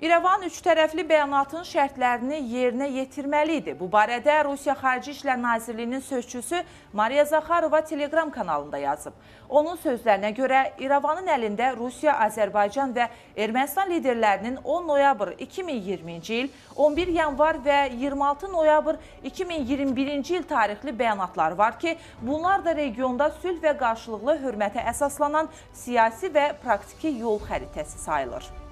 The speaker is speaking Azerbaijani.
İrəvan üç tərəfli bəyanatın şərtlərini yerinə yetirməli idi. Bu barədə Rusiya Xarici İşlər Nazirliyinin sözçüsü Mariya Zaxarova Telegram kanalında yazıb. Onun sözlərinə görə İrəvanın əlində Rusiya, Azərbaycan və Ermənistan liderlərinin 10 noyabr 2020-ci il, 11 yanvar və 26 noyabr 2021-ci il tarixli bəyanatları var ki, bunlar da regionda sülh və qarşılıqlı hörmətə əsaslanan siyasi və praktiki yol xəritəsi sayılır.